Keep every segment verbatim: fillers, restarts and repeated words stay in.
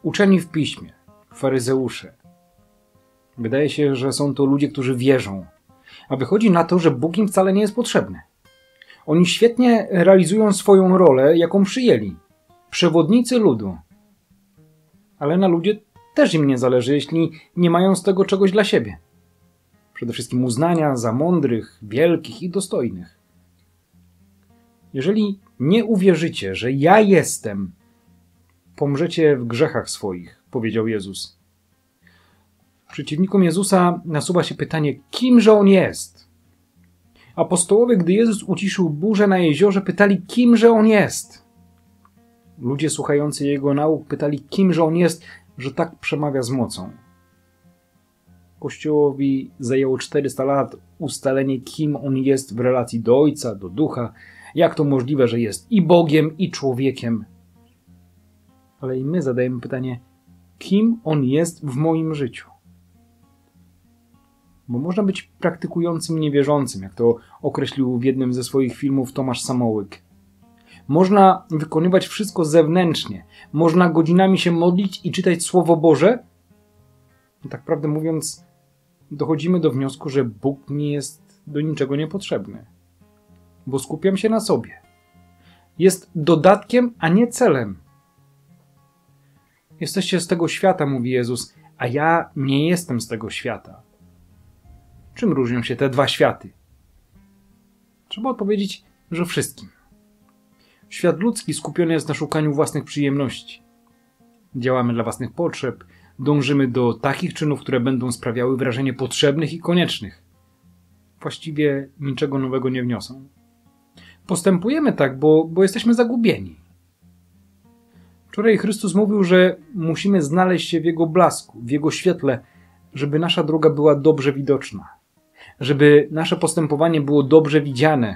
uczeni w piśmie, faryzeusze. Wydaje się, że są to ludzie, którzy wierzą, a wychodzi na to, że Bóg im wcale nie jest potrzebny. Oni świetnie realizują swoją rolę, jaką przyjęli. Przewodnicy ludu. Ale na ludzie też im nie zależy, jeśli nie mają z tego czegoś dla siebie. Przede wszystkim uznania za mądrych, wielkich i dostojnych. Jeżeli nie uwierzycie, że ja jestem, pomrzecie w grzechach swoich, powiedział Jezus. Przeciwnikom Jezusa nasuwa się pytanie, kimże On jest? Apostołowie, gdy Jezus uciszył burzę na jeziorze, pytali, kimże On jest? Ludzie słuchający Jego nauk pytali, kimże On jest, że tak przemawia z mocą. Kościołowi zajęło czterysta lat ustalenie, kim On jest w relacji do Ojca, do Ducha, jak to możliwe, że jest i Bogiem, i człowiekiem. Ale i my zadajemy pytanie, kim On jest w moim życiu? Bo można być praktykującym niewierzącym, jak to określił w jednym ze swoich filmów Tomasz Samołyk. Można wykonywać wszystko zewnętrznie. Można godzinami się modlić i czytać Słowo Boże. I tak prawdę mówiąc, dochodzimy do wniosku, że Bóg mi jest do niczego niepotrzebny. Bo skupiam się na sobie. Jest dodatkiem, a nie celem. Jesteście z tego świata, mówi Jezus, a ja nie jestem z tego świata. Czym różnią się te dwa światy? Trzeba odpowiedzieć, że wszystkim. Świat ludzki skupiony jest na szukaniu własnych przyjemności. Działamy dla własnych potrzeb, dążymy do takich czynów, które będą sprawiały wrażenie potrzebnych i koniecznych. Właściwie niczego nowego nie wniosą. Postępujemy tak, bo, bo jesteśmy zagubieni. Wczoraj Chrystus mówił, że musimy znaleźć się w Jego blasku, w Jego świetle, żeby nasza droga była dobrze widoczna. Żeby nasze postępowanie było dobrze widziane.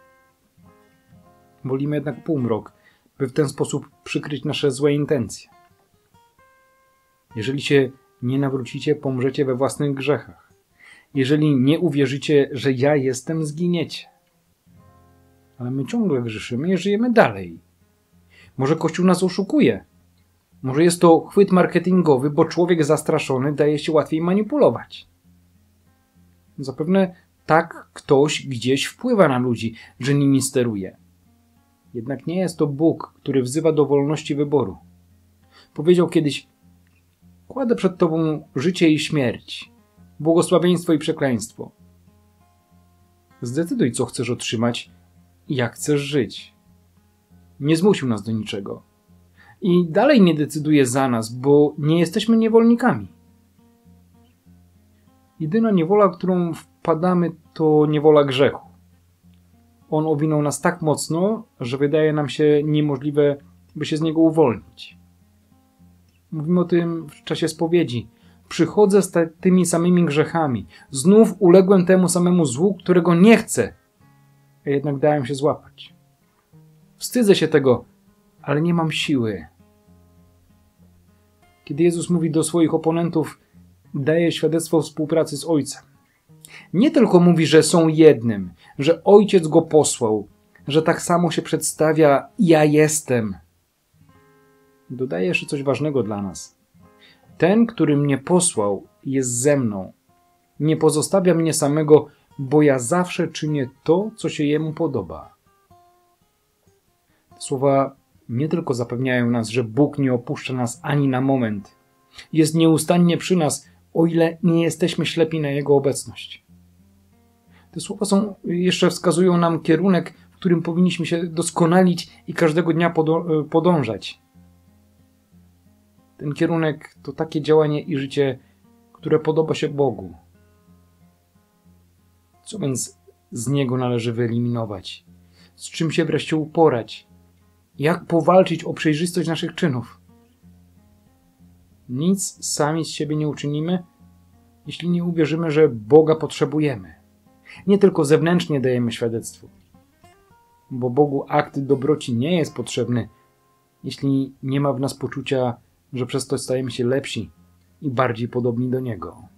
Wolimy jednak półmrok, by w ten sposób przykryć nasze złe intencje. Jeżeli się nie nawrócicie, pomrzecie we własnych grzechach. Jeżeli nie uwierzycie, że ja jestem, zginiecie. Ale my ciągle grzeszymy i żyjemy dalej. Może Kościół nas oszukuje. Może jest to chwyt marketingowy, bo człowiek zastraszony daje się łatwiej manipulować. Zapewne tak ktoś gdzieś wpływa na ludzi, że nimi steruje. Jednak nie jest to Bóg, który wzywa do wolności wyboru. Powiedział kiedyś, kładę przed Tobą życie i śmierć, błogosławieństwo i przekleństwo. Zdecyduj, co chcesz otrzymać i jak chcesz żyć. Nie zmusił nas do niczego. I dalej nie decyduje za nas, bo nie jesteśmy niewolnikami. Jedyna niewola, w którą wpadamy, to niewola grzechu. On owinął nas tak mocno, że wydaje nam się niemożliwe, by się z niego uwolnić. Mówimy o tym w czasie spowiedzi. Przychodzę z tymi samymi grzechami. Znów uległem temu samemu złu, którego nie chcę, a jednak dałem się złapać. Wstydzę się tego, ale nie mam siły. Kiedy Jezus mówi do swoich oponentów, daje świadectwo współpracy z Ojcem. Nie tylko mówi, że są jednym, że Ojciec Go posłał, że tak samo się przedstawia, ja jestem. Dodaje jeszcze coś ważnego dla nas. Ten, który mnie posłał, jest ze mną. Nie pozostawia mnie samego, bo ja zawsze czynię to, co się Jemu podoba. Te słowa nie tylko zapewniają nas, że Bóg nie opuszcza nas ani na moment. Jest nieustannie przy nas, o ile nie jesteśmy ślepi na Jego obecność. Te słowa są, jeszcze wskazują nam kierunek, w którym powinniśmy się doskonalić i każdego dnia podo- podążać. Ten kierunek to takie działanie i życie, które podoba się Bogu. Co więc z Niego należy wyeliminować? Z czym się wreszcie uporać? Jak powalczyć o przejrzystość naszych czynów? Nic sami z siebie nie uczynimy, jeśli nie uwierzymy, że Boga potrzebujemy. Nie tylko zewnętrznie dajemy świadectwo, bo Bogu akt dobroci nie jest potrzebny, jeśli nie ma w nas poczucia, że przez to stajemy się lepsi i bardziej podobni do Niego.